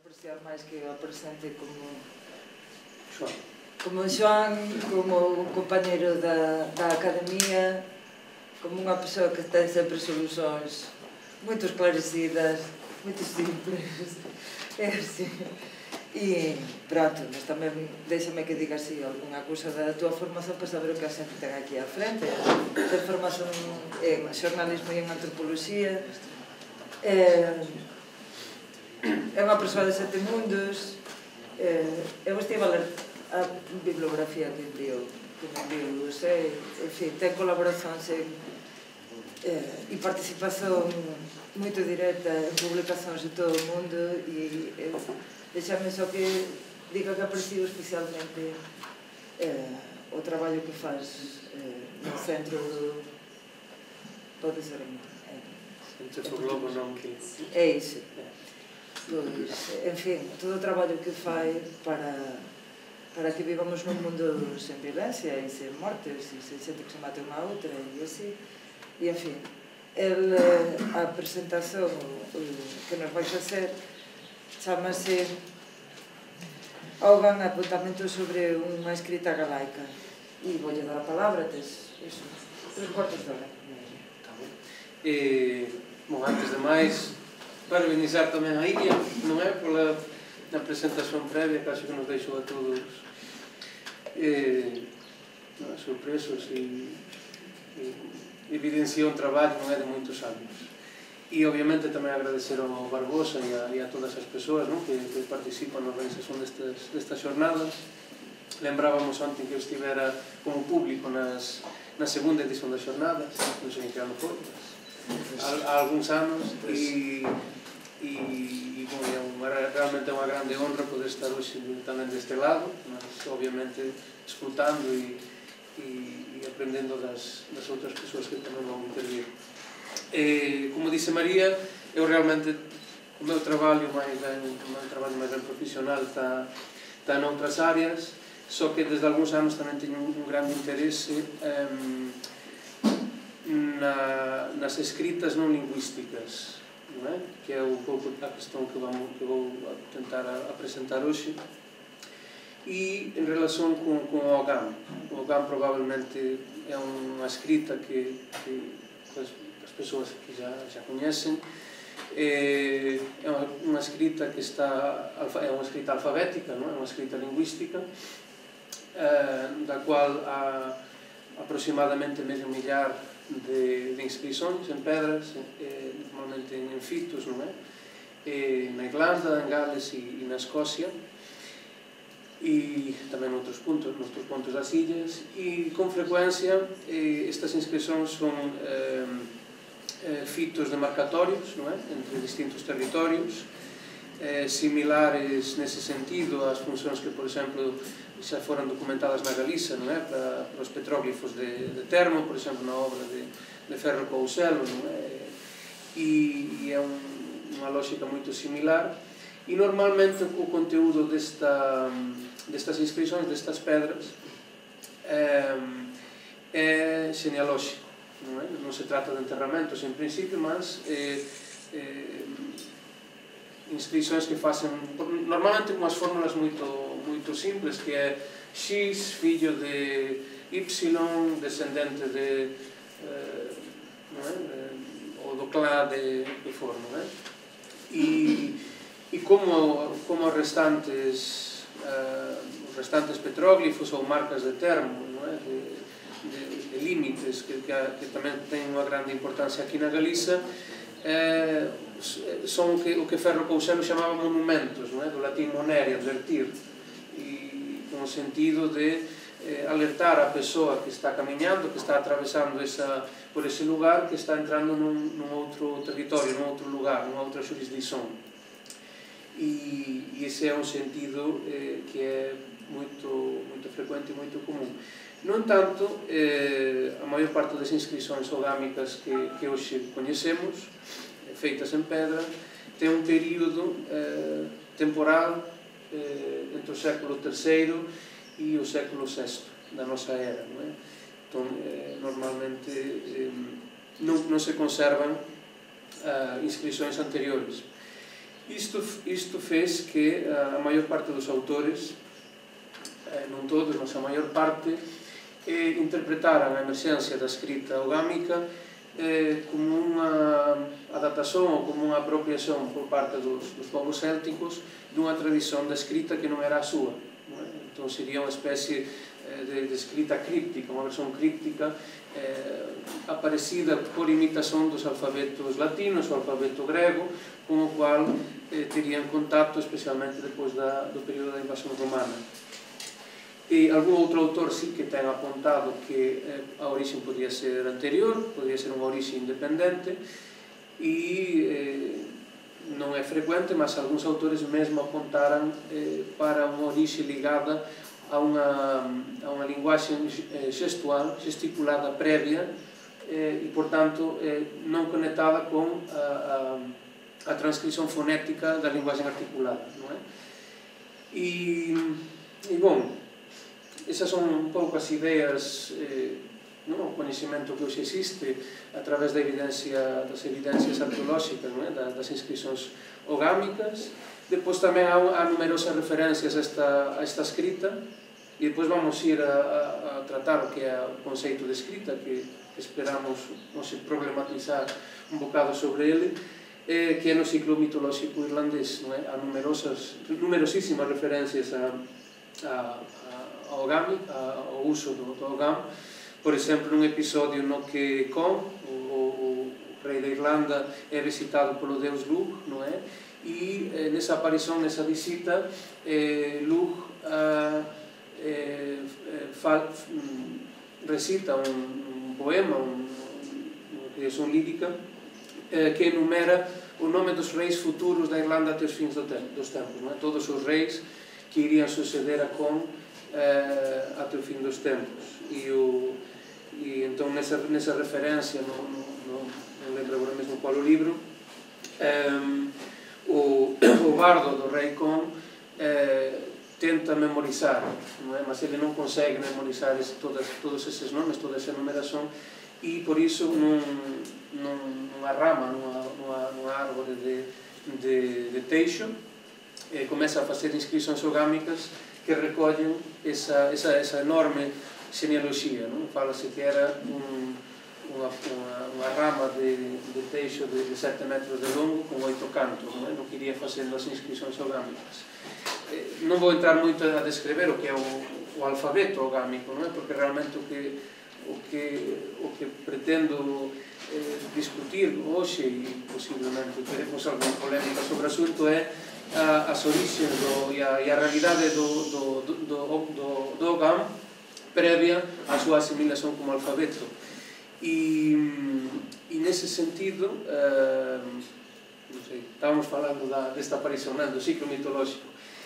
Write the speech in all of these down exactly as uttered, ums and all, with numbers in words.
apreciar máis que o presente como Xoan. como Xoan, como un compañeiro da, da academia, como unha persoa que ten sempre solucións moito esclarecidas, moito simples, é así. E pronto, mas tamén déxame que diga así algunha cousa da tua formación para saber o que a xente ten aquí á frente. Ten formación en xornalismo e en antropoloxía, é, é unha persoa de sete mundos. Eu estive a ler a bibliografía que enviou, que me enviou, sei, en fin, ten colaboracións en, eh, e participación moito directa en publicacións de todo o mundo, e eu, deixame só que diga que aprecio especialmente eh, o traballo que faz eh, no centro do... pode ser en... Centro do Globo non que... É iso. Pois, en fin, todo o traballo que fai para, para que vivamos nun mundo sen violencia e sen mortes e sen xente que se mate unha a outra e así. E, en fin, el, a presentación que nos vai facer chamase Augan apuntamentos sobre unha escrita galaica. E voulle dar a palabra, tes iso, tres cuartos de hora. E, bom, antes de máis, parabenizar tamén a Iria, non é? Pola na presentación previa, que acho que nos deixou a todos eh, no, sorpresos e, e evidenciou un traballo non é de moitos anos. E obviamente tamén agradecer ao Barbosa e a, e a todas as persoas, non? Que, que participan na organización destas, destas xornadas. Lembrábamos ontem que eu estivera como público nas, na segunda edición das xornadas, non sei en que ano foi, há alguns anos, e e, e bom, é uma, realmente é unha grande honra poder estar hoxe tamén deste lado, mas obviamente escutando e, e, e aprendendo das, das outras persoas que tamén vão intervir. E, como disse María, eu realmente o meu traballo máis ben, o meu traballo máis ben profesional está, está noutras áreas, só que desde algúns anos tamén teño un, un grande interese um, na, nas escritas non lingüísticas, non é? Que é un pouco a questão que, vamos, que vou tentar a, a presentar hoxe. E en relación con, con o Augan, o Augan probablemente é unha escrita que, que as, as persoas que já, já coñecen, é, é unha, unha escrita que está, é unha escrita alfabética, non é? Unha escrita lingüística, eh, da cual há aproximadamente medio millar de, de inscripcións en pedras, eh, normalmente en fitos, non é? Eh, na Irlanda, en Gales e, e na Escocia, e tamén noutros puntos, noutros pontos das illas, e con frecuencia eh, estas inscripcións son eh, eh, fitos de marcatorios, non é? Entre distintos territorios, eh, similares nese sentido ás funcións que, por exemplo, xa foran documentadas na Galiza, non é? Para, para os petróglifos de, de Termo, por exemplo, na obra de, de Ferro Couselo, non é? E, e é un, unha lógica moito similar, e normalmente o conteúdo desta, destas inscripcións, destas pedras, é, é genealóxico, non é? Non se trata de enterramentos en principio, mas é, é, inscripcións que facen normalmente con as fórmulas moito, moito simples, que é X, fillo de Y, descendente de eh, non é? ou do clã de que for, non é? E, e como, como os restantes eh, os restantes petróglifos ou marcas de termo, non é? de, de, de límites que, que, que tamén ten unha grande importancia aquí na Galiza, eh, son o que, o que Ferro Couselo chamaba monumentos, non é? Do latín monere, advertir, e con o sentido de eh, alertar a persoa que está camiñando, que está atravesando esa, por ese lugar, que está entrando nun, nun outro territorio, nun outro lugar, nunha outra xurisdición. E, e ese é un sentido eh, que é moito, moito frecuente e moito común. No entanto, eh, a maior parte das inscripcións augámicas que, que hoxe coñecemos, feitas en pedra, ten un período eh, temporal eh, entre o século terceiro e o século sexto da nosa era, non é? Entón, eh, normalmente eh, non, non se conservan eh, inscripcións anteriores. Isto, isto fez que a maior parte dos autores, non todos, mas a maior parte, eh, interpretaran a emerxencia da escrita ogámica eh, como unha adaptación ou como unha apropiación por parte dos, dos povos célticos dunha tradición da escrita que non era a súa. Non é? Entón sería unha especie de, de escrita críptica, unha versión críptica eh, aparecida por imitación dos alfabetos latinos ou alfabeto grego, con o cual eh, terían contacto especialmente depois da, do período da invasión romana. E algún outro autor sí que ten apontado que eh, a orixe podía ser anterior, podía ser unha orixe independente, e eh, non é frecuente, mas algúns autores mesmo apontaran eh, para unha orixe ligada a unha, a unha linguaxe gestual, gesticulada previa, eh, e, portanto, eh, non conectada con a, a, a transcripción fonética da linguaxe articulada. Non é? E, e, bom, esas son un pouco as ideas, eh, non? O coñecemento que hoxe existe a través da evidencia, das evidencias arqueolóxicas, non é? Das inscripcións ogámicas. Depois tamén há, há numerosas referencias a esta, a esta escrita, e depois vamos ir a, a, a tratar o que é o conceito de escrita, que esperamos hoxe problematizar un bocado sobre ele, eh, que é no ciclo mitolóxico irlandés, non é? Há numerosas, numerosísimas referencias a, a, a, ao ogami, ao uso do, do ogam. Por exemplo, nun episodio no que Con, o, o, o rei da Irlanda, é visitado polo deus Lugh, non é? E eh, nesa aparición, nesa visita, eh, Lugh ah, eh, fa, recita un, un poema, un, unha creación lírica, eh, que enumera o nome dos reis futuros da Irlanda até os fins do tempo, dos tempos, non é? Todos os reis que irían suceder a Con eh, até o fin dos tempos. E, o, e entón nesa, nesa referencia, non, non, non lembro agora mesmo qual o libro, eh, o, o bardo do rei Con eh, tenta memorizar, non é? Mas ele non consegue memorizar ese, todas, todos eses nomes, toda esa numeración, e por iso nun, nun, nunha rama, nunha, nunha, nunha árbore de, de, de teixo, eh, comeza a facer inscripcións ogámicas que recollen esa, esa, esa enorme genealoxía, non? Fálase que era un, unha, unha, unha rama de, de teixo de, de sete metros de longo con oito cantos, non é? Non quería facendo as inscripcións ogámicas. Eh, non vou entrar moito a descrever o que é o, o alfabeto ogámico, non é? Porque realmente o que, o que, o que pretendo eh, discutir hoxe, e posiblemente teremos algunha polémica sobre o asunto, é a, as orixes do, e, a, e a realidade do, do, do, do, do, do ogam previa á súa asimilación como alfabeto. E, e nese sentido, eh, non sei, estábamos falando da, desta aparición, né, do ciclo mitolóxico,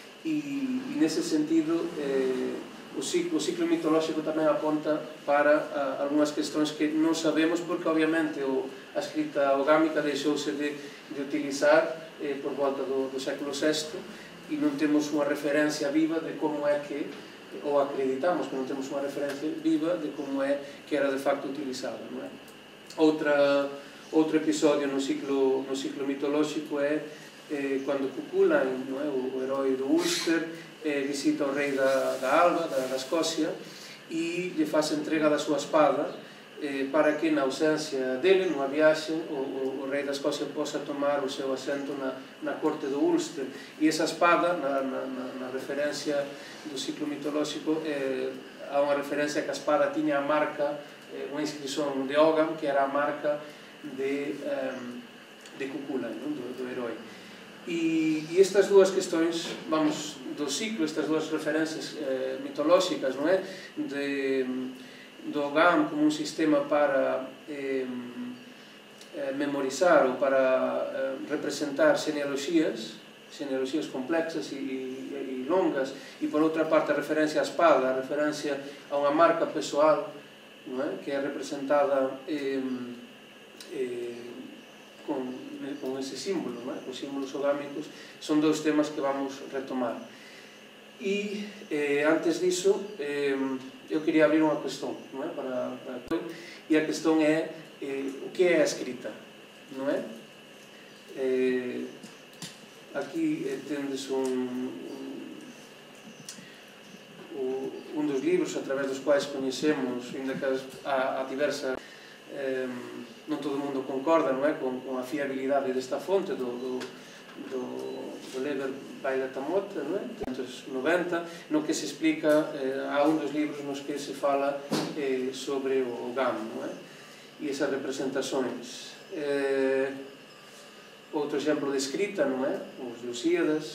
e, e nese sentido eh, o, ciclo, o ciclo mitolóxico tamén aponta para a, algunhas questões que non sabemos, porque obviamente o, a escrita ogámica deixouse de, de utilizar eh, por volta do, do século sexto, e non temos unha referencia viva de como é que, ou acreditamos que non temos unha referencia viva de como é que era de facto utilizada, non é? Outra, outro episodio no ciclo, no ciclo mitolóxico é eh, cando Cuchulainn, non é? O, o herói do Ulster, eh, visita o rei da, da Alba, da, da Escocia, e lle faz entrega da súa espada eh, para que na ausencia dele, nunha viaxe, o, o, o rei da Escocia posa tomar o seu asento na, na corte do Ulster. E esa espada, na, na, na referencia do ciclo mitolóxico, eh, há unha referencia que a espada tiña a marca, eh, unha inscripción de Ogam, que era a marca de, eh, de Cuchulainn, non? do, do herói. E, e estas dúas questões, vamos, do ciclo, estas dúas referencias eh, mitolóxicas, non é? De, do Ogam como un sistema para eh, eh, memorizar ou para eh, representar genealoxías, genealoxías complexas e, e, e longas, e por outra parte a referencia á espada, a referencia a unha marca pessoal, non é? Que é representada eh, eh, con, con ese símbolo, non é? Os símbolos ogámicos son dous temas que vamos retomar. E eh, antes diso, eh, eu quería abrir unha cuestión, non é? Para, para... E a cuestión é eh, o que é a escrita, non é? Eh, aquí eh, tendes un, un, un dos libros a través dos quais coñecemos, ainda que há, há diversa eh, non todo o mundo concorda, non é? Con, con a fiabilidade desta fonte do, do, do, do Liber Bailatamot, non é? quinhentos e noventa, no que se explica, eh, há un dos libros nos que se fala eh, sobre o Gam, non é? E esas representações. Eh, outro exemplo de escrita, non é? Os Lusíadas.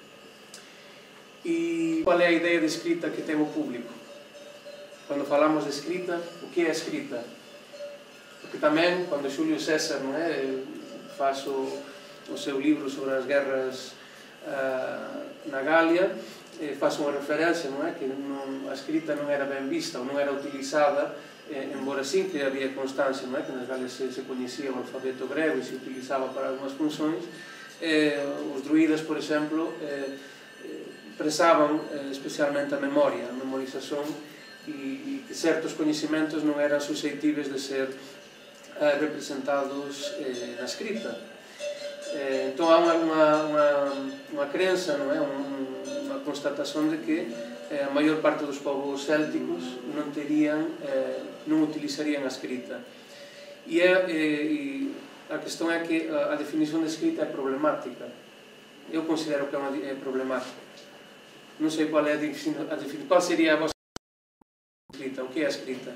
E qual é a ideia de escrita que ten o público? Quando falamos de escrita, o que é a escrita? Porque tamén, cando Xulio César, non é, faz o, o seu libro sobre as guerras uh, na Galia, eh, faz unha referencia, non é, que non, a escrita non era ben vista ou non era utilizada, eh, embora sim que había constancia, non é, que nas Galias se, se coñecía o alfabeto grego e se utilizaba para algunhas funções. Eh, os druidas, por exemplo, eh, presaban eh, especialmente a memoria, a memorización, e, e que certos coñecimentos non eran susceptíveis de ser representados eh, na escrita. Eh, entón, há unha, unha, unha, unha crença, non é? Un, unha constatación de que eh, a maior parte dos povos célticos non terían, eh, non utilizarían a escrita. E, é, eh, e a questão é que a, a definición de escrita é problemática. Eu considero que é, uma, é problemática. Non sei qual é a definição, a definição. Qual seria a vossa escrita? O que é a escrita?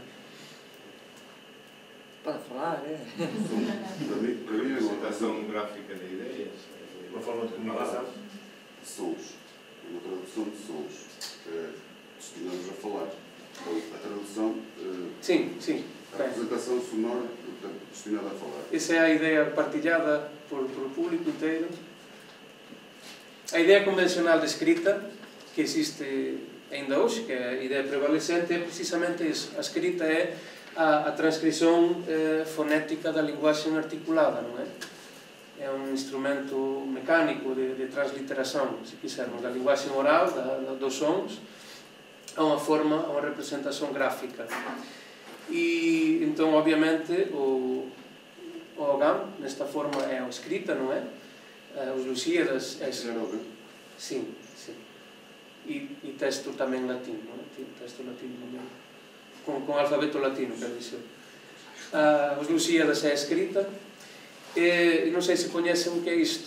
Pode falar, é? Para mim, para mim é uma tradução gráfica de ideias. Uma forma de comunicação? Sons. Uma tradução de sons. Destinamos a falar. A tradução... Sim, sim. A apresentação sonora destinada a falar. Essa é a ideia partilhada por, por o público inteiro. A ideia convencional de escrita, que existe ainda hoje, que é a ideia prevalecente, é precisamente isso. A escrita é a, a transcrição eh, fonética da linguagem articulada, não é? É um instrumento mecânico de, de transliteração, se quisermos, da linguagem oral, da, da, dos sons, a uma forma, a uma representação gráfica. E, então, obviamente, o, o Ogam, nesta forma, é a escrita, não é? Os Lusíadas... É... Sim, sim. E, e texto também latino, não é? Texto latino também. Com, com alfabeto latino, quer dizer. Uh, os Lusíadas é a escrita. E não sei se conhecem o que é isto.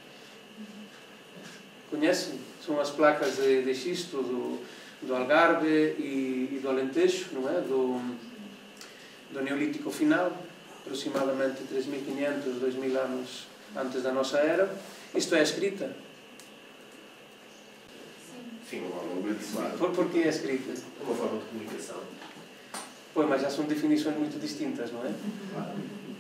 Conhecem? São as placas de, de xisto do, do Algarve e, e do Alentejo, não é? Do, do Neolítico final, aproximadamente três mil e quinhentos, dois mil anos antes da nossa era. Isto é a escrita. Sim, provavelmente sim. Por, por que é a escrita? É uma forma de comunicação. Pois, mas já são definições muito distintas, não é? Claro.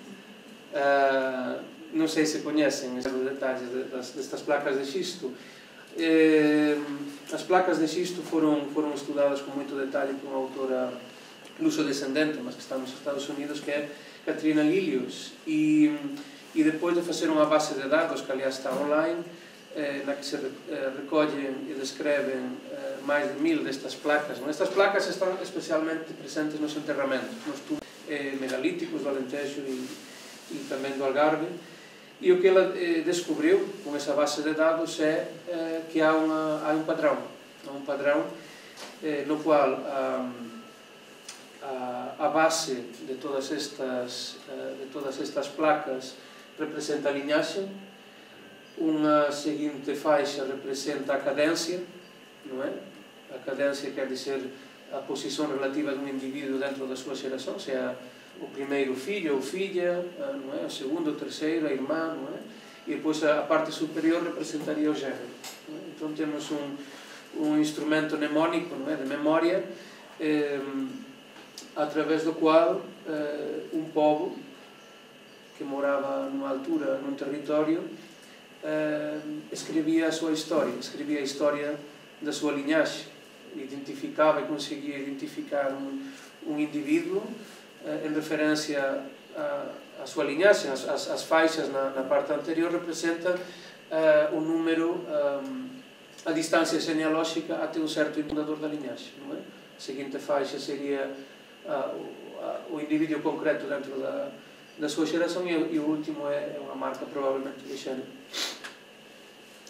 Uh, não sei se conhecem os detalhes destas placas de xisto. Uh, as placas de xisto foram, foram estudadas com muito detalhe por uma autora luso-descendente, mas que está nos Estados Unidos, que é Katrina Lilius. E, e depois de fazer uma base de dados, que aliás está online, eh, na que se eh, recolhem e descrevem eh, mais de mil destas placas. Não? Estas placas estão especialmente presentes nos enterramentos, nos túmulos eh, megalíticos do Alentejo e, e também do Algarve. E o que ela eh, descobriu com essa base de dados é eh, que há, uma, há um padrão, há um padrão eh, no qual a, a, a base de todas estas, eh, de todas estas placas representa a linhagem, uma seguinte faixa representa a cadência, não é? A cadência quer dizer a posição relativa de um indivíduo dentro da sua geração, seja o primeiro filho ou filha, não é? O segundo, o terceiro, a irmã, não é? E depois a parte superior representaria o gênero. Não é? Então temos um, um instrumento mnemónico, não é? De memória, eh, através do qual eh, um povo que morava numa altura, num território, Uh, escrevia a sua história, escrevia a história da sua linhagem, identificava e conseguia identificar um, um indivíduo uh, em referência à sua linhagem. As, as, as faixas na, na parte anterior representam uh, o número, um, a distância genealógica até um certo fundador da linhagem, não é? A seguinte faixa seria uh, o, o indivíduo concreto dentro da da sua geração, e, e o último é uma marca provavelmente de gênero.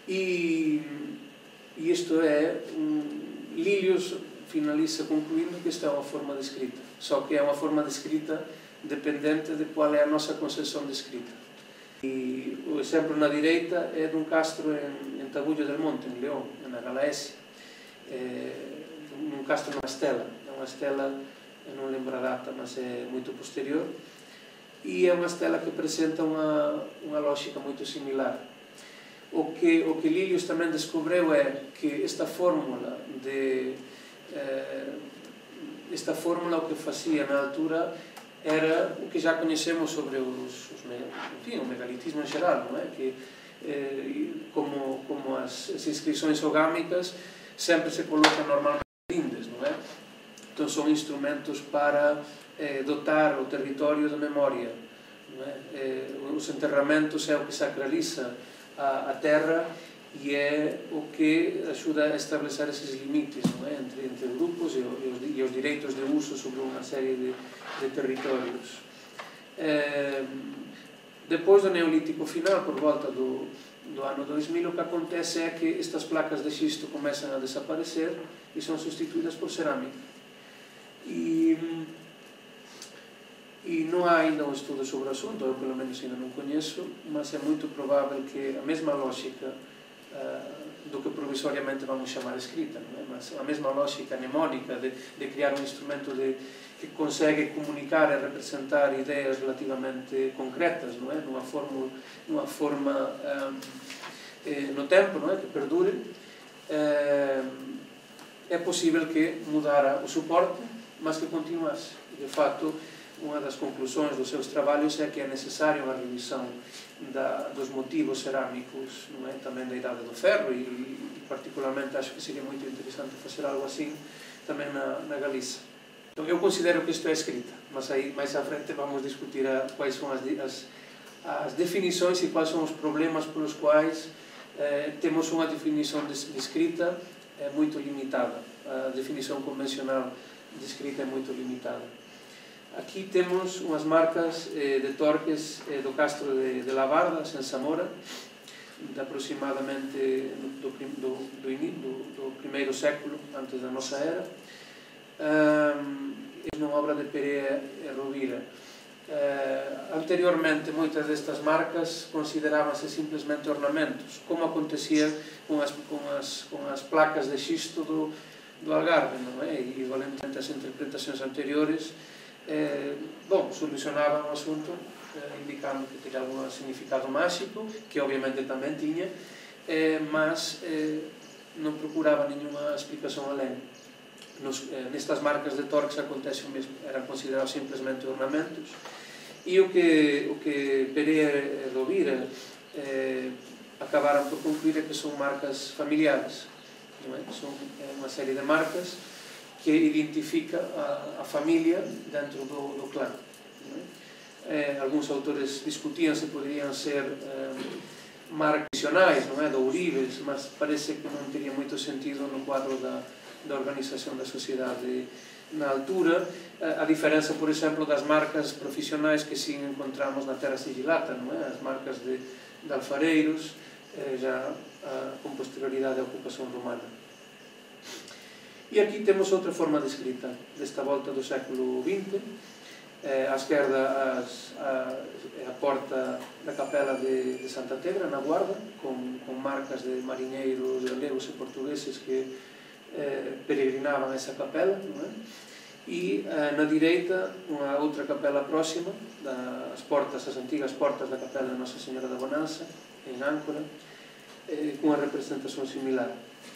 E, e isto é, um, Lilios finaliza concluindo que isto é unha forma de escrita, só que é unha forma de escrita dependente de qual é a nosa concepción de escrita. E o exemplo na direita é dun castro en, en Tabullo del Monte, en León, na Galaesia, eh, nun castro nunha estela, é unha estela, non lembro a data, mas é moito posterior, e é unha estela que presenta unha, unha lógica moito similar. O que, o que Lilios tamén descubreu é que esta fórmula de eh, esta fórmula o que facía na altura era o que já coñecemos sobre os, os enfim, o megalitismo en xeral, non é? Que eh, como, como as, as inscripcións ogámicas sempre se colocan normalmente lindes, non é? Entón son instrumentos para eh, dotar o territorio de memoria, non é? Eh, os enterramentos é o que sacraliza a, a terra e é o que axuda a establecer esses limites, non é? entre, entre grupos e, e, os, e os direitos de uso sobre unha serie de, de territorios. Eh, depois do Neolítico final, por volta do, do ano dois mil, o que acontece é que estas placas de xisto comezan a desaparecer e son sustituídas por cerámica. E, e non há ainda un estudo sobre o asunto, eu pelo menos ainda non coñezo, mas é moito probável que a mesma lógica uh, do que provisoriamente vamos chamar escrita, non é? Mas a mesma lógica mnemónica de, de criar un instrumento de, que consegue comunicar e representar ideas relativamente concretas, non é? Nunha, fórmula, nunha forma um, eh, no tempo, non é? Que perdure, eh, é posible que mudara o suporte, mas que continuase. De facto, unha das conclusões dos seus traballos é que é necesaria unha revisión da, dos motivos cerámicos, non é? Tamén da idade do ferro, e, e particularmente acho que seria moito interesante facer algo así tamén na, na Galiza. Então, eu considero que isto é escrita, mas aí máis à frente vamos discutir a, quais son as, as, as definições e quais son os problemas pelos quais eh, temos unha definición de, de escrita é muito limitada. A definição convencional de escrita é muito limitada. Aqui temos unhas marcas eh, de torques eh, do castro de, de Lavardas, en Zamora, de aproximadamente do, do, do, do, do primeiro século antes da nosa era. Um, é unha obra de Perea e Rovira. Uh, anteriormente, moitas destas marcas considerábanse simplesmente ornamentos, como acontecia con as, con as, con as placas de xisto do, do Algarve, non é? E igualmente as interpretacións anteriores eh, bom, solucionaban o asunto eh, indicando que teria algún significado máxico, que obviamente tamén tiña, eh, mas eh, non procuraba ninguna explicación alén. Nos, eh, nestas marcas de torques acontece o mesmo, eran considerados simplesmente ornamentos, e o que, o que Perea e Rovira eh, acabaron por concluir é que son marcas familiares, non é? Son é unha serie de marcas que identifica a, a familia dentro do, do clán. Non é? Eh, algúns autores discutían se poderían ser eh, marcas tradicionais, non é? Do Ouribes, mas parece que non teria moito sentido no cuadro da da organización da sociedade na altura, a diferenza, por exemplo, das marcas profesionais que si encontramos na terra sigilata, non é? As marcas de, de alfareiros, eh, já a, com posterioridade à ocupación romana. E aqui temos outra forma de escrita, desta volta do século vinte, eh, à esquerda as, a, a porta da capela de, de Santa Tegra, na Guarda, com, com marcas de marinheiros galegos e portugueses que Eh, peregrinaban a esa capela, non é? E eh, na direita unha outra capela próxima, das portas, as antigas portas da capela de Nosa Señora da Bonanza, en Áncora, eh, cunha representación similar.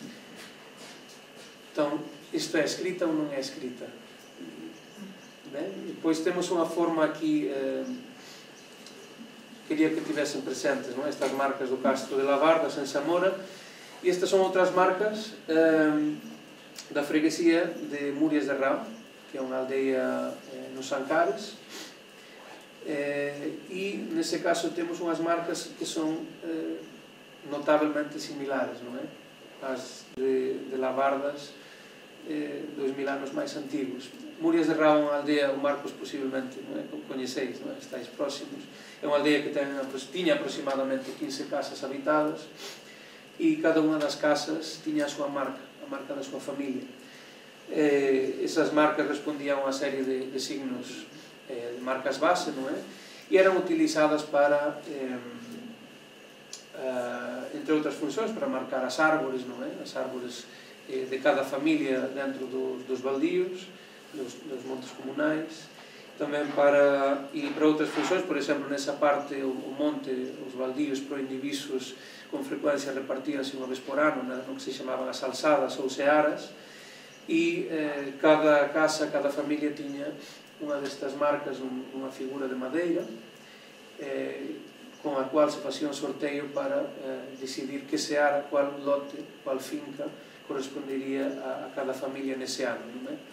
Entón, isto é escrita ou non é escrita? Ben? E depois temos unha forma aquí, eh, quería que tivesen presentes, non? Estas marcas do Castro de Lavardas en Zamora. E estas son outras marcas eh, da freguesía de Murias de Rao, que é unha aldea eh, nos Ancares, eh, e nese caso temos unhas marcas que son eh, notablemente similares, non é? As de, de Lavardas, eh, dois mil anos máis antigos. Murias de Rao é unha aldea, o Marcos posiblemente, non é? Coñeceis, non é? Estáis próximos. É unha aldea que ten, tiña aproximadamente quince casas habitadas, e cada unha das casas tiña a súa marca, a marca da súa familia. Eh, esas marcas respondían a unha serie de, de signos, eh, de marcas base, non é? E eran utilizadas para, eh, uh, entre outras funcións, para marcar as árbores, non é? As árbores eh, de cada familia dentro dos, dos baldíos, dos, dos montes comunais, tamén para, e para outras funcións, por exemplo, nesa parte, o, o monte, os baldíos proindivisos con frecuencia repartíanse unha vez por ano, no que se chamaban as alzadas ou searas, e eh, cada casa, cada familia tiña unha destas marcas, un, unha figura de madeira, eh, con a cual se facía un sorteio para eh, decidir que seara, cual lote, cual finca correspondería a, a cada familia nese ano, non é?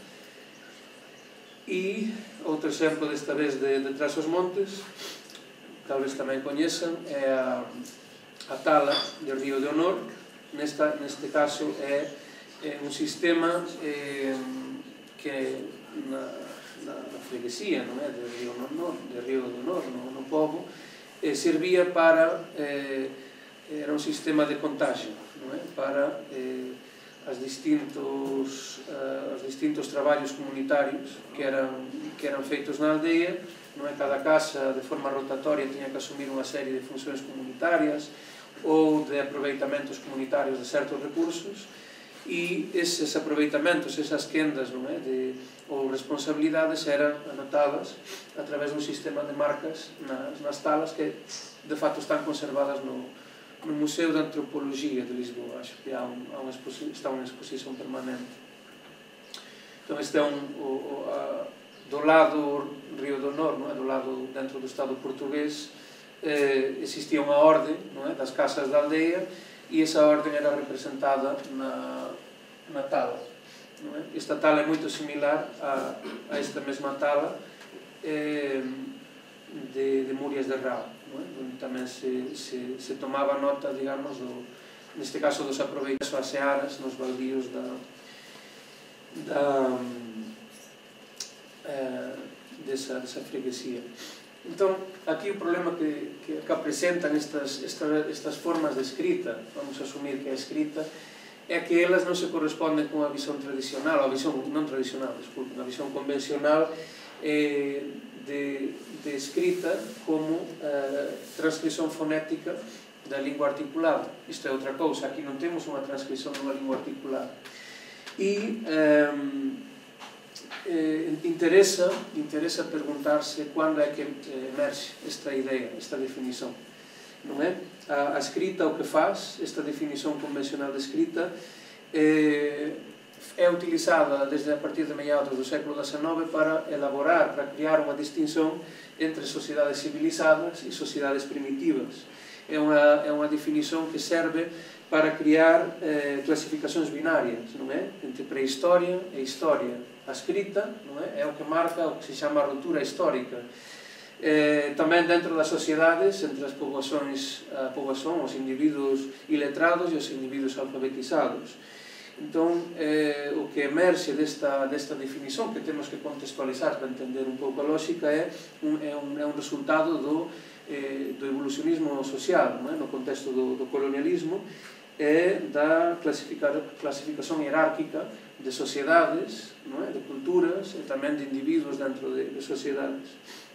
E outro exemplo desta vez de, de Tras os Montes, tal vez tamén coñezan, é a, a tala de Río de Honor. Nesta, neste caso é, é un sistema eh, que na, na, na freguesía, non é? De Río de Honor, de Río de Honor no, no pobo, eh, servía para, eh, era un sistema de contagio, non é? Para eh, as distintos, uh, os distintos traballos comunitarios que eran, que eran feitos na aldea, non é? Cada casa de forma rotatoria tiña que asumir unha serie de funcións comunitarias ou de aproveitamentos comunitarios de certos recursos, e eses aproveitamentos, esas quendas, non é? De, ou responsabilidades eran anotadas a través dun sistema de marcas nas, nas talas que de facto están conservadas no no Museo de Antropoloxía de Lisboa. Acho que há un, há unha está unha exposición permanente. Entón, este é un, o, o, a, do lado Río do Honor, non é? Do lado dentro do Estado portugués, eh, existía unha orde, non é? Das casas da aldea, e esa orde era representada na, na tala, non é? Esta tala é moito similar a, a esta mesma tala eh, de, de Murias de Rao, onde tamén se, se, se tomaba nota, digamos, do, neste caso dos aproveitos as searas nos baldíos da, da eh, desa, desa freguesía. Entón, aquí o problema que, que, que presentan estas, estas, estas formas de escrita, vamos a asumir que é escrita, é que elas non se corresponden con a visión tradicional, a visión non tradicional, desculpe, a visión convencional eh, De, de escrita como uh, transcripción fonética da lingua articulada. Isto é outra cousa, aquí non temos unha transcripción dunha lingua articulada. E um, eh, interesa, interesa preguntarse cando é que emerxe esta idea, esta definición. Non é? A, a escrita o que faz, esta definición convencional de escrita, eh, é utilizada desde a partir de meados do século dezenove para elaborar, para criar unha distinción entre sociedades civilizadas e sociedades primitivas. É unha, é unha definición que serve para criar eh, clasificacións binarias, non é? Entre prehistoria e historia. A escrita, non é? É o que marca o que se chama a ruptura histórica. Eh, tamén dentro das sociedades, entre as poboações, a poboación, os individuos iletrados e os individuos alfabetizados. Entón, eh, o que emerxe desta, desta definición, que temos que contextualizar para entender un pouco a lógica, é un, é un, é un resultado do, eh, do evolucionismo social, non é? No contexto do, do colonialismo, e da clasificación hierárquica de sociedades, non é? De culturas, e tamén de individuos dentro de, de sociedades.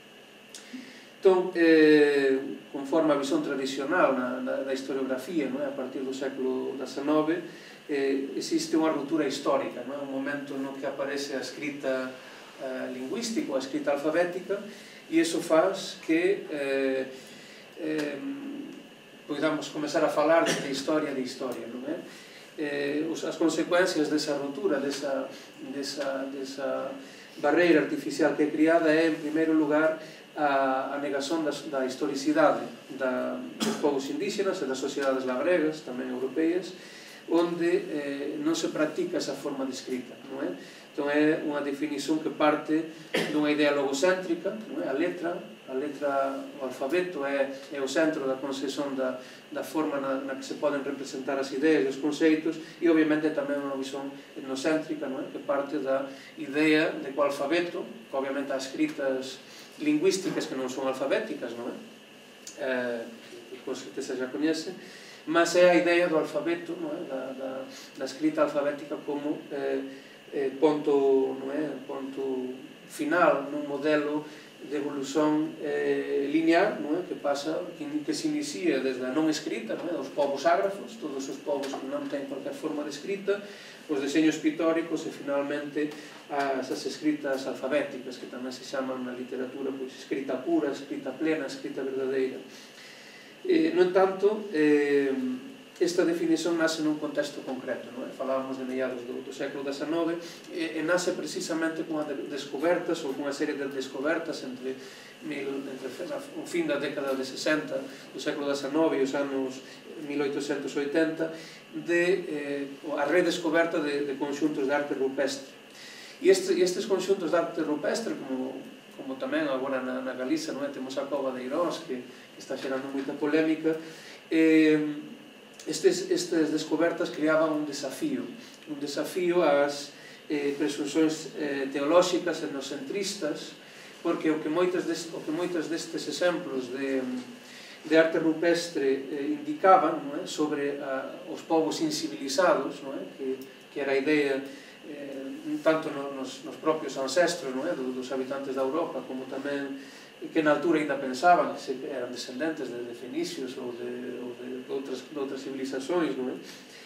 Entón, eh, conforme a visión tradicional na, na, da historiografía, non é? A partir do século dezenove, Eh, existe unha ruptura histórica, non é? Un momento no que aparece a escrita eh, lingüística, a escrita alfabética, e iso faz que eh, eh, podamos comezar a falar de historia de historia, non é? Eh, as consecuencias desa ruptura, desa, desa, desa barreira artificial que é criada é, en primeiro lugar, a, a negación da, da historicidade da, dos povos indígenas e das sociedades labregas, tamén europeas, onde eh, non se practica esa forma de escrita, non é? Entón é unha definición que parte dunha idea logocéntrica, non é? A letra, a letra, o alfabeto é, é o centro da concepción da, da forma na, na que se poden representar as ideas e os conceitos, e obviamente tamén unha visión etnocéntrica, non é? Que parte da idea de que o alfabeto, que obviamente há escritas lingüísticas que non son alfabéticas, non é? Eh, que con certeza já coñece, mas é a idea do alfabeto, non é? Da, da, da escrita alfabética como eh, eh, ponto, non é? Ponto final nun modelo de evolución eh, lineal, non é? Que pasa, que, que se inicia desde a non escrita, non é? Os povos ágrafos, todos os povos que non ten cualquier forma de escrita, os deseños pictóricos e finalmente as, as escritas alfabéticas, que tamén se chaman na literatura pois, escrita pura, escrita plena, escrita verdadeira. Eh, no entanto, eh, esta definición nace nun contexto concreto, non é? Falábamos de mediados do, do século dezenove e, e nace precisamente cunha de, descobertas ou cunha serie de descobertas entre, mil, entre o fin da década de sesenta do século dezenove e os anos mil oitocentos e oitenta de eh, a redescoberta de, de conxuntos de arte rupestre. E este, estes conxuntos de arte rupestre, como, como tamén agora na, na Galiza, non é? Temos a cova de Irós, que, que está xerando moita polémica, eh, estes, estes descobertas creaban un desafío, un desafío ás eh, presuncións eh, teolóxicas etnocentristas, porque o que moitas, des, o que moitas destes exemplos de, de arte rupestre eh, indicaban, non é? Sobre a, os povos incivilizados, non é? Que, que era a idea eh, tanto nos, nos propios ancestros, non é? Dos habitantes da Europa, como tamén que na altura ainda pensaban que eran descendentes de, de fenicios ou de, ou de, de, outras, de outras civilizações, non é?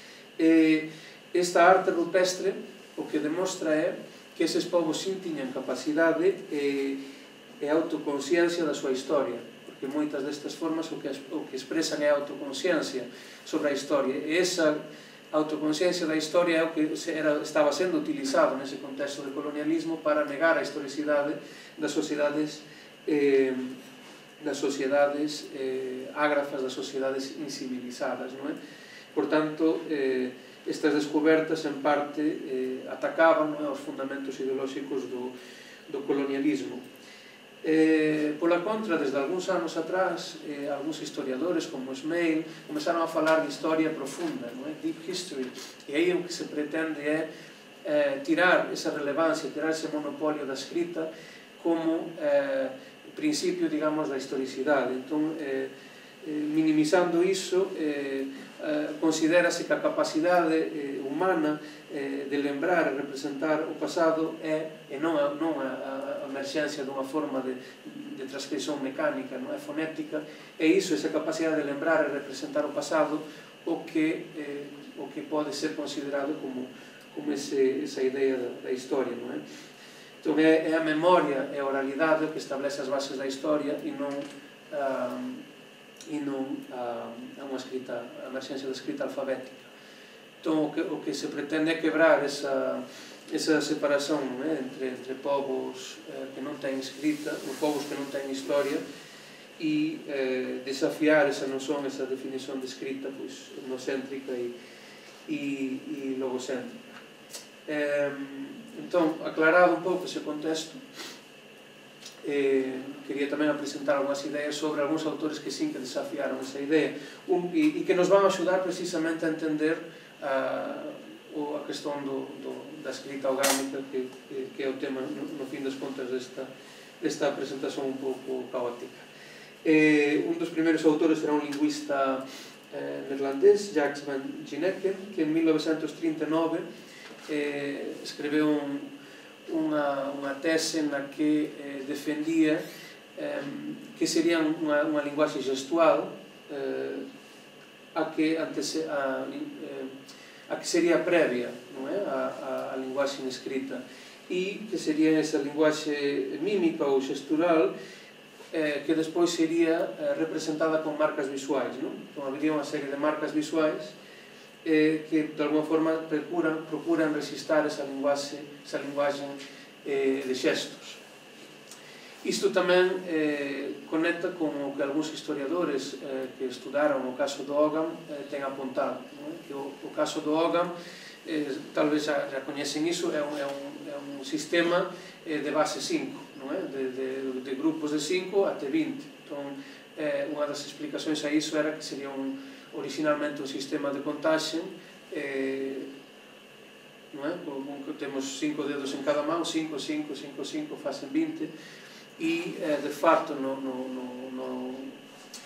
E esta arte rupestre o que demostra é que eses povos sim tiñan capacidade e, e autoconsciencia da súa historia, porque moitas destas formas o que, o que expresan é a autoconsciencia sobre a historia, e esa autoconsciencia da historia é o que era, estaba sendo utilizado nese contexto de colonialismo para negar a historicidade das sociedades eh, das sociedades eh, ágrafas, das sociedades incivilizadas, non é? Por tanto, eh, estas descobertas en parte eh, atacaban, non é, os fundamentos ideolóxicos do, do colonialismo. Eh, pola contra, desde algúns anos atrás, eh, algúns historiadores como Smail começaron a falar de historia profunda, non é? Deep history, e aí o que se pretende é eh, tirar esa relevancia, tirar ese monopolio da escrita como eh, principio, digamos, da historicidade. Entón, eh, eh, minimizando iso, eh, eh, considérase que a capacidade eh, humana eh, de lembrar e representar o pasado é, e non a, non a, a emerxencia dunha forma de, de transcripción mecánica, non é fonética, e iso, esa capacidade de lembrar e representar o pasado, o que, eh, o que pode ser considerado como, como ese, esa idea da, da historia, non é? Entón, é, é a memoria e a oralidade que establece as bases da historia e non a, e non a, a unha escrita, a emerxencia da escrita alfabética. Entón, o que, o que se pretende é quebrar esa, esa separación, non é? entre, entre povos eh, que non ten escrita, os povos que non ten historia, e eh, desafiar esa noción, esa definición de escrita, pois, etnocéntrica e, e, e logocéntrica. Eh, Entón, aclarado un pouco ese contexto, eh, quería tamén apresentar algunhas ideas sobre algúns autores que sin que desafiaron esa idea un, e, e que nos van a axudar precisamente a entender a, a questón do, do, da escrita orgánica que, que, que é o tema, no, no fin das contas, desta, desta presentación un pouco caótica. Eh, un dos primeiros autores era un lingüista eh, neerlandés, Jacques van Ginneken, que en mil novecentos trinta e nove Eh, escreveu un, unha, unha tese na que eh, defendía eh, que sería unha, unha linguaxe gestual eh, a, que antese, a, eh, a que sería previa, non é? a, a, a linguaxe escrita, e que sería esa linguaxe mímica ou gestural eh, que despois sería eh, representada con marcas visuais, non? Entón, habería unha serie de marcas visuais Eh, que de alguma forma procuran, procuran resistar esa linguaxe, esa linguaxe eh, de xestos. Isto tamén eh, conecta con o que algúns historiadores eh, que estudaron o caso do Ogham eh, ten apuntado, non é? Que o, o caso do Ogham, eh, tal vez já, já coñecen iso, é un, é un, é un sistema eh, de base cinco, non é? De, de, de grupos de cinco até vinte. Entón, eh, unha das explicacións a iso era que sería un originalmente un sistema de contaxe, eh, non é? Con, con, temos cinco dedos en cada mão, cinco, cinco, cinco, cinco, facen vinte, e eh, de facto no, no, no, no,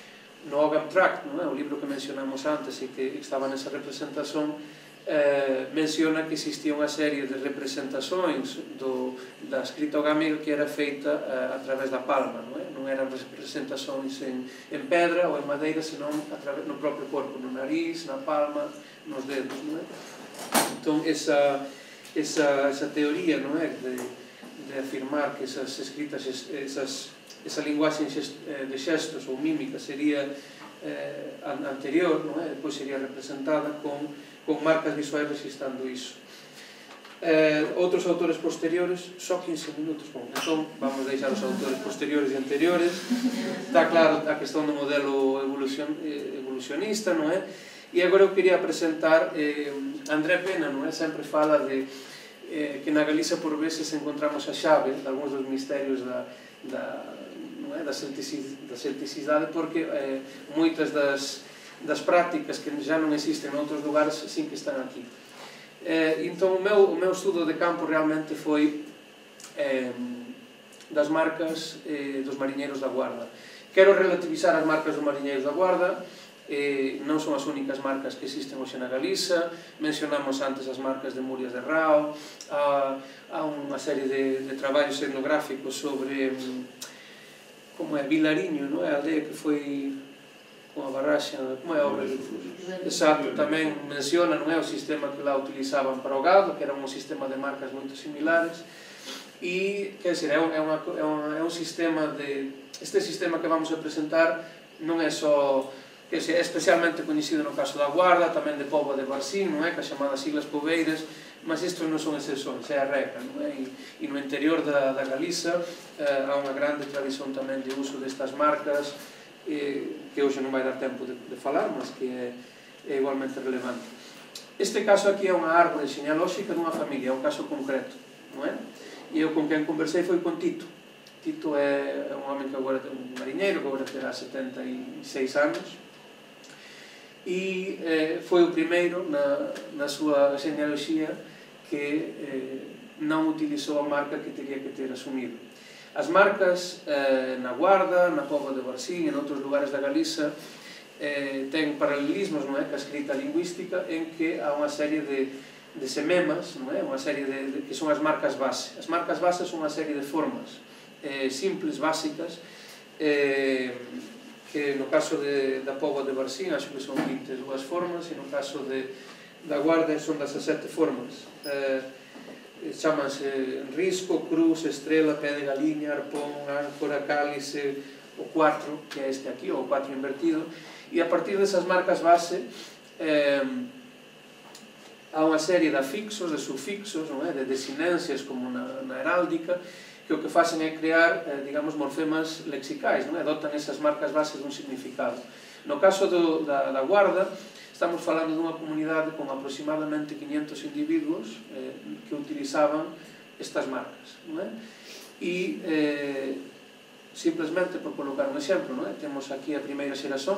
no Ogham Tract, non é? O libro que mencionamos antes e que estaba nesa representación, eh, menciona que existía unha serie de representações do, da escrita ogámica que era feita eh, a través da palma, non é? Non eran representações en, en pedra ou en madeira, senón a través, no propio corpo, no nariz, na palma, nos dedos, non é? Entón, esa, esa, esa teoría, non é? De, de afirmar que esas escritas, esas, esa linguaxe de xestos ou mímica sería eh, anterior, non é? Depois sería representada con, con marcas visuais registrando iso. Eh, outros autores posteriores, só quince minutos, bom, entón vamos deixar os autores posteriores e anteriores. Está claro a questón do modelo evolucion, eh, evolucionista, non é? E agora eu quería presentar eh, André Pena, non é? Sempre fala de eh, que na Galiza por veces encontramos a xave de algúns dos misterios da, da, non é? da, celticidade, da celticidade, porque eh, moitas das, das prácticas que já non existen en outros lugares sin que están aquí. Eh, entón o meu, o meu estudo de campo realmente foi eh, das marcas eh, dos mariñeiros da Guarda. Quero relativizar as marcas dos mariñeiros da Guarda. Eh, non son as únicas marcas que existen hoxe na Galiza. Mencionamos antes as marcas de Murias de Rao, há, há unha serie de, de traballos etnográficos sobre como é Vilariño, non é? A aldea que foi con a barraxa, como é a obra de Exacto, tamén menciona, non é, o sistema que lá utilizaban para o gado, que era un sistema de marcas moito similares. E, quer dizer, é un, é unha, é un, é un sistema de... Este sistema que vamos a presentar non é só... que é especialmente coñecido no caso da Guarda, tamén de Póvoa de Varzín, non é? Que as chamadas Islas Poveiras, mas estes non son excepcións, é a regra, non é? E, e no interior da, da Galiza eh, há unha grande tradición tamén de uso destas marcas, eh, que hoxe non vai dar tempo de, de falar, mas que é, é igualmente relevante. Este caso aquí é unha árbore xenealóxica dunha familia, é un caso concreto, non é? E eu con quen conversei foi con Tito. Tito é un home que agora ten un mariñeiro, que agora terá setenta e seis anos, e eh, foi o primeiro na, na súa genealoxía que eh, non utilizou a marca que teria que ter asumido. As marcas eh, na Guarda, na Póvoa de Varzín e en outros lugares da Galiza eh, ten paralelismos, non é, ca escrita lingüística, en que há unha serie de, de sememas, non é, unha serie de, de, que son as marcas base. As marcas base son unha serie de formas eh, simples, básicas, eh, que no caso de, da Póvoa de Varzín acho que son vinte e dúas formas, e no caso de, da Guarda son dezasete formas. Eh, chamanse risco, cruz, estrela, pé de galiña, arpón, áncora, cálice, o cuatro, que é este aquí, o cuatro invertido, e a partir desas marcas base eh, há unha serie de afixos, de sufixos, non é? De desinencias como na, na heráldica, que o que facen é crear, eh, digamos, morfemas lexicais, non é? Adotan esas marcas bases dun significado. No caso do, da, da Guarda, estamos falando dunha comunidade con aproximadamente quinhentos individuos eh, que utilizaban estas marcas, non é? E, eh, simplesmente, por colocar un exemplo, non é? Temos aquí a primeira xeración,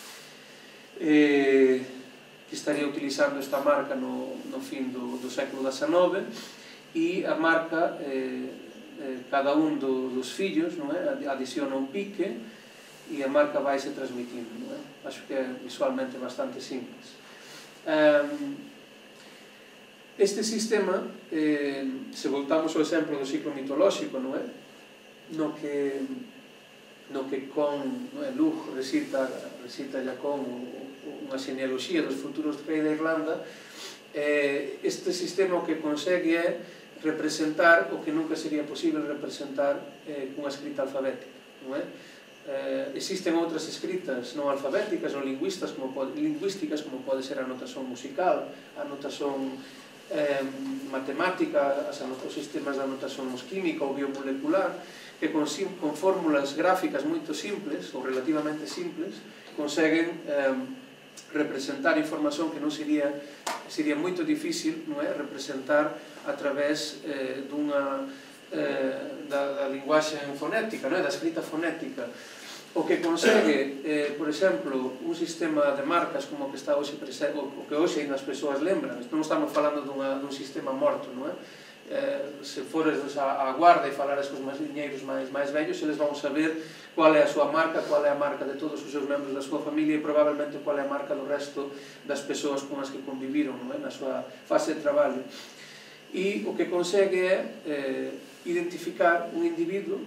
eh, que estaría utilizando esta marca no, no fin do, do século dezenove, e a marca... Eh, cada un do, dos fillos, non é? Adiciona un pique e a marca vai se transmitindo, non é? Acho que é visualmente bastante simples. Um, este sistema, eh, se voltamos ao exemplo do ciclo mitolóxico, non é? No que, no que con, non é? Lug recita, recita ya con unha genealoxía dos futuros rei da Irlanda, eh, este sistema o que consegue é representar o que nunca sería posible representar eh, cunha escrita alfabética, non é? Eh, existen outras escritas non alfabéticas ou lingüísticas como pode, lingüísticas como pode ser a notación musical, a notación eh, matemática, as os sistemas de anotación química ou biomolecular, que con, con fórmulas gráficas moito simples ou relativamente simples conseguen eh, representar información que non sería sería moito difícil, non é, representar a través eh, dunha eh, da, da linguaxe fonética, non é, da escrita fonética. O que consegue, eh, por exemplo, un sistema de marcas como o que está hoxe presente, o que hoxe as persoas lembran, non estamos falando dunha, dun sistema morto, non é? eh, se fores á Guarda e falares cos mariñeiros máis, máis vellos, eles vão saber qual é a súa marca, qual é a marca de todos os seus membros da súa familia e probablemente qual é a marca do resto das persoas con as que conviviron, non é? Na súa fase de traballo. E o que consegue é eh, identificar un individuo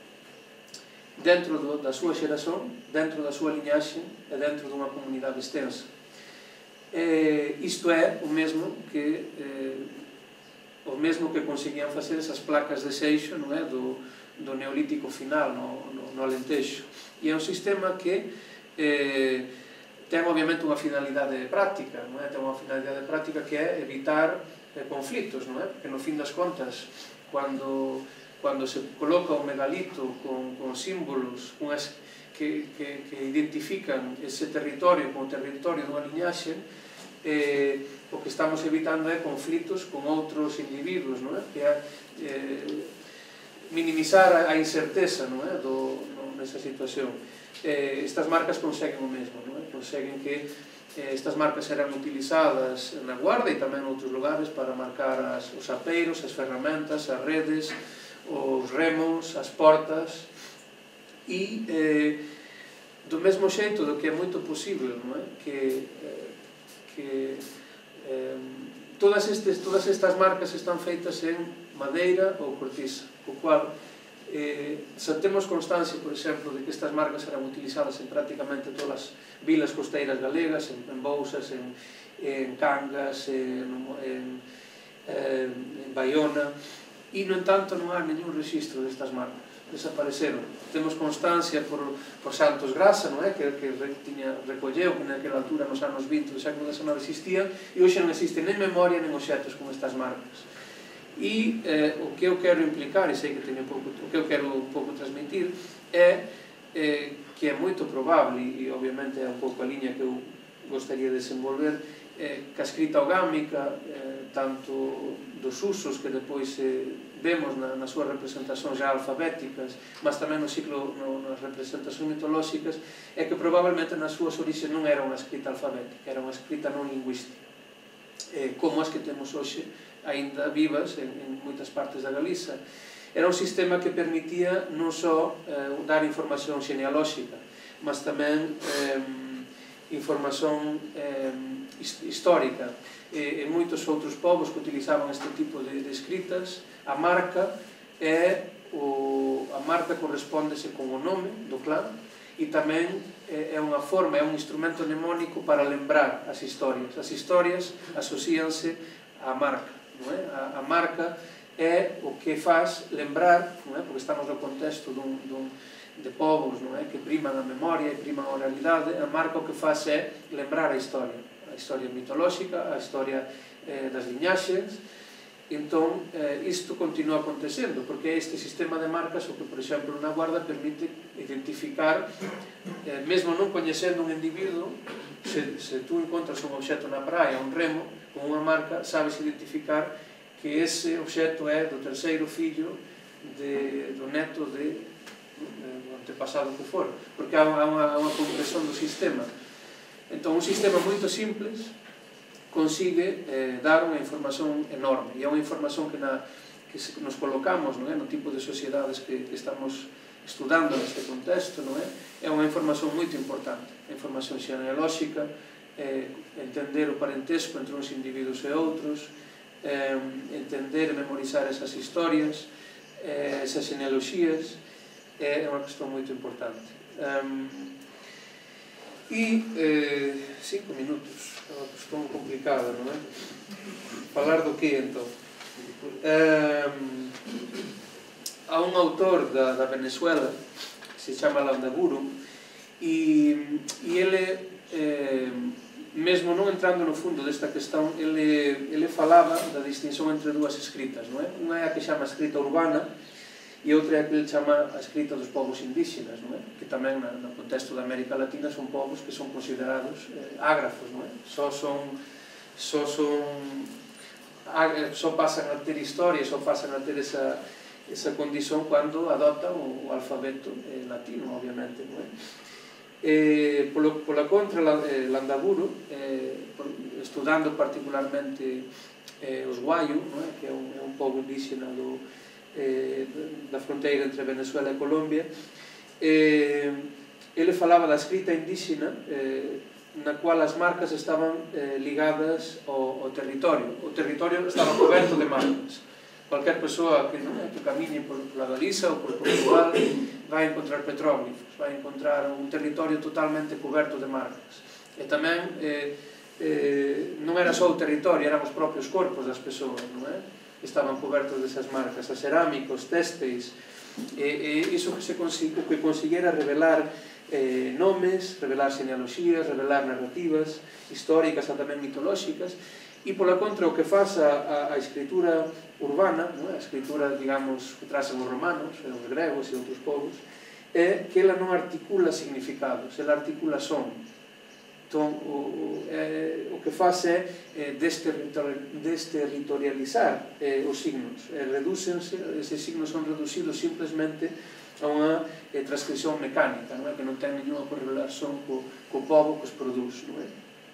dentro do, da súa xeración, dentro da súa liñaxe e dentro dunha comunidade extensa. Eh, isto é o mesmo que eh, o mesmo que conseguían facer esas placas de seixo, non é? do, do neolítico final no, no, no Alentexo. E é un sistema que eh, ten obviamente unha finalidade práctica, non é? Ten unha finalidade práctica que é evitar eh, conflitos, non é? Porque no fin das contas, cando, cando se coloca un megalito con, con símbolos unhas, que, que, que identifican ese territorio como territorio dunha liñaxe, eh, o que estamos evitando é conflitos con outros individuos, non é? Que é eh, minimizar a incerteza, non é? Do, no, nesa situación. Eh, estas marcas conseguen o mesmo, non é? Conseguen que eh, estas marcas eran utilizadas na Guarda e tamén en outros lugares para marcar as, os apeiros, as ferramentas, as redes, os remos, as portas e eh, do mesmo xeito do que é moito posible, non é? Que, eh, que eh, todas, estes, todas estas marcas están feitas en madeira ou cortiza, co cual eh, se temos constancia, por exemplo, de que estas marcas eran utilizadas en prácticamente todas as vilas costeiras galegas, en, en Bouzas, en, en Cangas, en, en, en, en Baiona, e, no entanto, non há ningún registro destas marcas, desapareceron. Temos constancia por, por Santos Grasa, non é? Que, que tiña, recolleu que naquela altura nos anos vinte do século dezenove existían, e hoxe non existe nem memoria nem obxectos con estas marcas. E eh, o que eu quero implicar, e sei que teño pouco, o que eu quero un pouco transmitir, é eh, que é moito probable, e obviamente é un pouco a liña que eu gostaría de desenvolver, eh, que a escrita ogámica, eh, tanto dos usos que depois eh, vemos na, nas súas representacións já alfabéticas, mas tamén no ciclo, no, nas representacións mitolóxicas, é que probablemente nas súas orixes non era unha escrita alfabética, era unha escrita non lingüística, eh, como as que temos hoxe aínda vivas en, en moitas partes da Galiza. Era un sistema que permitía non só eh, dar información xenealóxica, mas tamén eh, información eh, histórica. E, e moitos outros povos que utilizaban este tipo de, de escritas, a marca é o, a marca correspóndese con o nome do clan e tamén é unha forma, é un instrumento mnemónico para lembrar as historias. As historias asocianse á marca, non é? A, a marca é o que faz lembrar, non é? Porque estamos no contexto dun, dun, de povos, non é? Que priman a memoria e priman a oralidade. A marca o que faz é lembrar a historia, a historia mitolóxica, a historia eh, das liñaxes. Entón, eh, isto continúa acontecendo, porque é este sistema de marcas o que, por exemplo, na Guarda permite identificar, eh, mesmo non coñecendo un individuo, se, se tú encontras un obxecto na praia, un remo, con unha marca, sabes identificar que ese obxecto é do terceiro fillo de, do neto de, de, do antepasado que for, porque há unha, unha compresión do sistema. Entón, un sistema moito simples consigue eh, dar unha información enorme, e é unha información que, na, que se, nos colocamos, non é? No tipo de sociedades que, que estamos estudando neste contexto, non é? É unha información moito importante, a información xenealóxica, eh, entender o parentesco entre uns individuos e outros, eh, entender e memorizar esas historias, eh, esas genealoxías, é unha cuestión moito importante. Um, e eh, cinco minutos, é unha cuestión complicada, non é? Falar do que, entón? Um, há un autor da, da Venezuela que se chama Landaburu e, e ele eh, mesmo non entrando no fundo desta questón, ele, ele falaba da distinción entre dúas escritas, non é? Unha é a que chama escrita urbana e outra é a que ele chama a escrita dos povos indígenas, non é? Que tamén no contexto da América Latina son povos que son considerados eh, ágrafos, non é? Só son, só son só pasan a ter historia, só pasan a ter esa, esa condición cando adoptan o, o alfabeto eh, latino, obviamente, non é? Eh, polo, pola contra, eh, Landaburu, eh, por, estudando particularmente eh, os Guayo, non é? Que é un, é un pobo indígena do, eh, da fronteira entre Venezuela e Colombia. Eh, ele falaba da escrita indígena, eh, na cual as marcas estaban eh, ligadas ao, ao territorio. O territorio estaba coberto de marcas. Cualquier persoa que, non, que camine por, por la Galiza ou por Portugal vai encontrar petróglifos, vai encontrar un territorio totalmente coberto de marcas. E tamén eh, eh, non era só o territorio, eran os propios corpos das persoas, non é? Estaban cobertos desas marcas, as cerámicos, téxteis, e, e iso que se consiguiera, que consiguiera revelar eh, nomes, revelar genealoxías, revelar narrativas históricas e tamén mitolóxicas, e pola contra o que faz a, a, a escritura urbana, non é? A escritura, digamos, que trazan os romanos, os gregos e outros povos, é que ela non articula significados, ela articula son. Entón, o, o, eh, o que faz é eh, desterritorializar eh, os signos. Eh, redúcense, eses signos son reducidos simplemente a unha eh, transcripción mecánica, non é? Que non ten nenhuma correlación co, co povo que os produz, non é?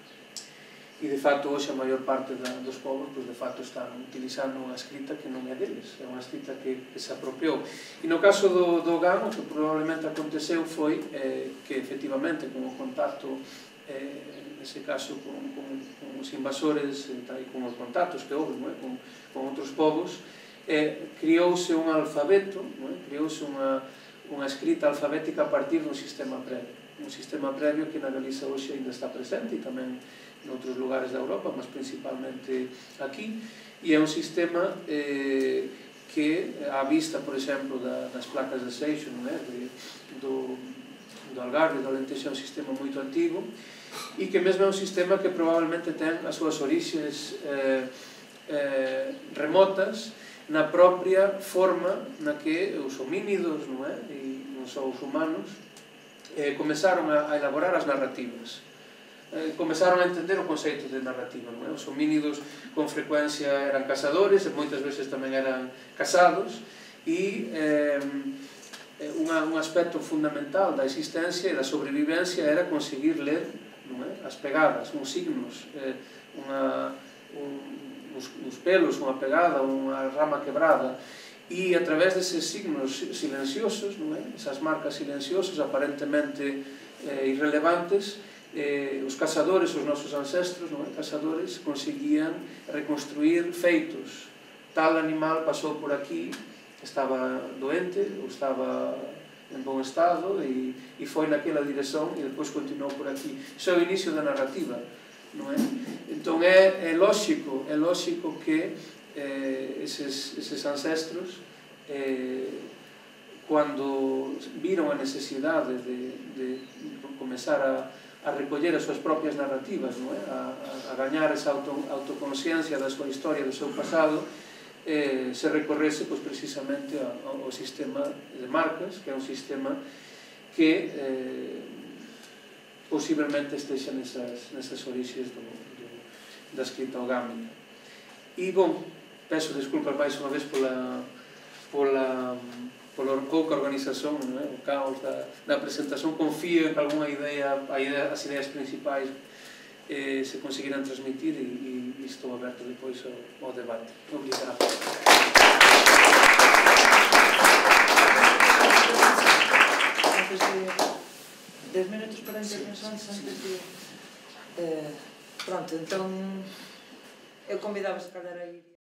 E, de facto, hoxe a maior parte da, dos povos, pois, de facto, están utilizando unha escrita que non é deles, é unha escrita que, que se apropiou. E no caso do, do Gamo, o que probablemente aconteceu foi eh, que, efectivamente, con o contacto, eh, nese caso, con, con, con os invasores, e con os contactos que houve, non é? Con, con outros povos, eh, criouse un alfabeto, non é? Criouse unha, unha escrita alfabética a partir dun sistema previo. Un sistema previo que na Galiza hoxe ainda está presente e tamén noutros lugares da Europa, mas principalmente aquí, e é un sistema eh, que, á vista, por exemplo, da, das placas de Seixo, non é? De, do, do Algarve, do Alentejo, é un sistema moito antigo, e que mesmo é un sistema que probablemente ten as súas orixes eh, eh, remotas na propia forma na que os homínidos, non é? E non só os humanos, eh, comezaron a, a elaborar as narrativas. Eh, comezaron a entender o conceito de narrativa, non é? Os homínidos con frecuencia eran casadores e moitas veces tamén eran casados, e eh, unha, un aspecto fundamental da existencia e da sobrevivencia era conseguir ler, non é? As pegadas, uns signos, eh, unha, un, uns, uns pelos, unha pegada, unha rama quebrada, e a través deses signos silenciosos, non é? Esas marcas silenciosas aparentemente eh, irrelevantes, Eh, os caçadores, os nosos ancestros, non é? Caçadores, conseguían reconstruir feitos. Tal animal pasou por aquí, estaba doente ou estaba en bon estado e, e foi naquela dirección e depois continuou por aquí. Iso é o inicio da narrativa, non é? Entón é, é lóxico, é lóxico que eh, eses, eses ancestros eh, cando viron a necesidade de, de comezar a a recoller as súas propias narrativas, non é? A, a, a gañar esa auto, autoconsciencia da súa historia, do seu pasado, eh, se recorrese pois, precisamente ao, ao sistema de marcas, que é un sistema que eh, posiblemente estexa nesas, nesas orixes do, do, da escrita ogámica. E, bom, peço desculpas máis unha vez pola, pola pola pouca organización, non é? O caos da, da presentación. Confío en que algunha idea, a idea, as ideas principais eh, se conseguirán transmitir e, e estou aberto depois ao, ao debate. Obrigado. Antes de dez minutos para a intervención, antes de... Eh, pronto, entón eu convidaba a calhar a ir